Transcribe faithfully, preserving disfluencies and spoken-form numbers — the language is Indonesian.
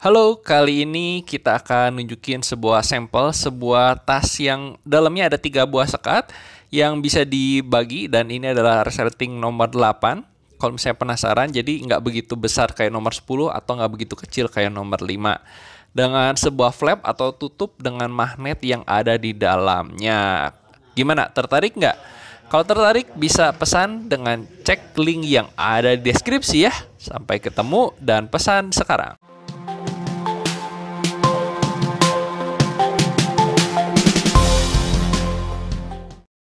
Halo, kali ini kita akan nunjukin sebuah sampel, sebuah tas yang dalamnya ada tiga buah sekat yang bisa dibagi, dan ini adalah resleting nomor delapan. Kalau misalnya penasaran, jadi nggak begitu besar kayak nomor sepuluh atau nggak begitu kecil kayak nomor lima. Dengan sebuah flap atau tutup dengan magnet yang ada di dalamnya. Gimana, tertarik nggak? Kalau tertarik bisa pesan dengan cek link yang ada di deskripsi ya. Sampai ketemu dan pesan sekarang.